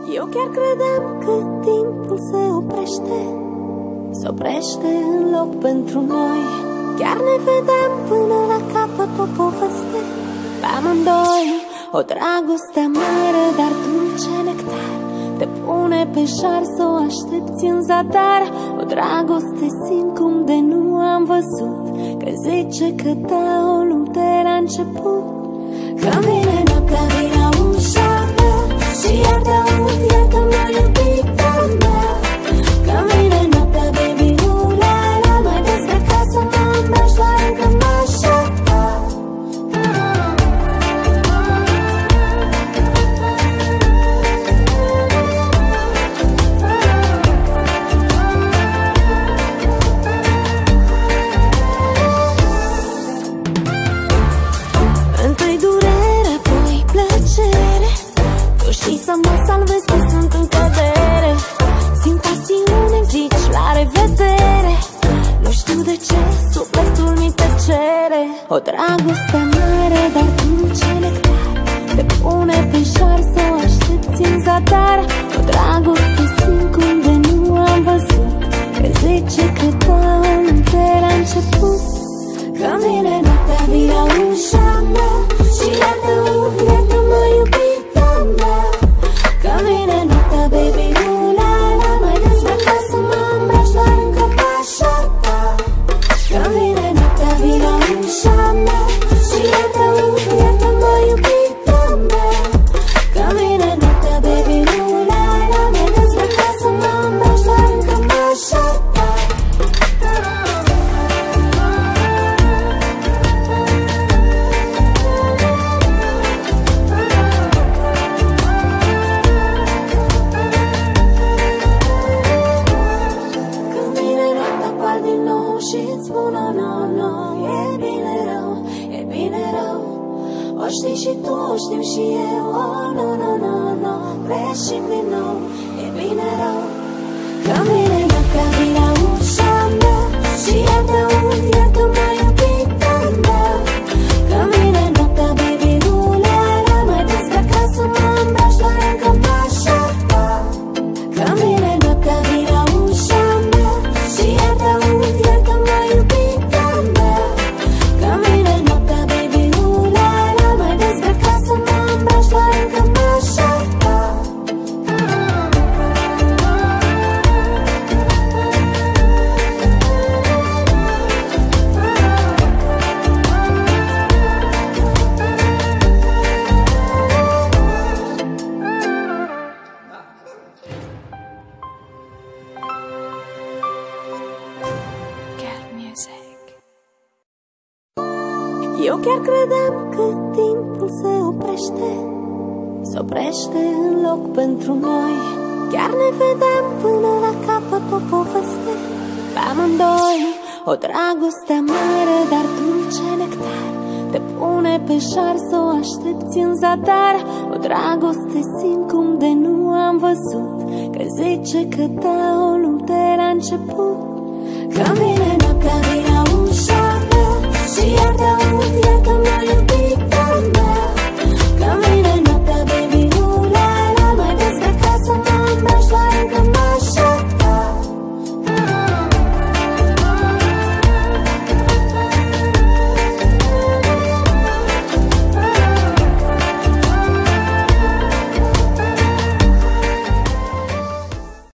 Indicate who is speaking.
Speaker 1: Eu chiar credeam că timpul se oprește, se oprește în loc pentru noi. Chiar ne vedeam până la capăt o poveste pe amândoi. O dragoste amară, dar dulce nectar, te pune pe șar să o aștepți în zadar. O dragoste simt cum de nu am văzut, că zice că da o lume de la început. Când vine noaptea, vine la ușa mea și iar te aud, iartă-mă iubita mea. Când vine noaptea, baby, la mai des de casă mă îmbraci doar în cămașa ta. Întâi durere, apoi plăcere, tu știi să mă salvezi că sunt în cădere. Simt pasiune-mi zici la revedere, nu știu de ce sufletul mi te cere. O dragoste mare, dar dulce nectar, te pune pe șar să o aștepți în zadar. O dragoste simt cum de nu am văzut, că zice că da o lume de la început. Când vine noaptea, vine la ușa mea și iartă-mă iubita mea. Când vine noaptea, baby, la mai des de casă mă îmbraci doar în cămașa ta. Când vine noaptea, vine la ușa mea și iartă-mă iubita mea. Când vine noaptea, baby, la mai des de casă mă îmbraci doar în cămașa ta. Și-ți spun no, e bine rău, e bine rău. O știi și tu, o știu și eu, no, greșim din nou, e bine rău. Când vine noaptea, vine la ușa mea și iartă-mă iubita mea. Când vine noaptea, baby, la mai des de acasă mă îmbraci doar în cămașa ta. Când vine noaptea, vine la ușa mea și iartă-mă iubita mea. Când vine noaptea, baby, la mai des de acasă mă îmbraci doar în cămașa ta. Eu chiar credeam că timpul se oprește, se oprește în loc pentru noi. Chiar ne vedeam până la capăt o poveste pe amândoi. O dragoste amară, dar dulce nectar, te pune pe șar să o aștepți în zadar. O dragoste simt cum de nu am văzut, că zice că da o lume de la început. Când vine noaptea, vine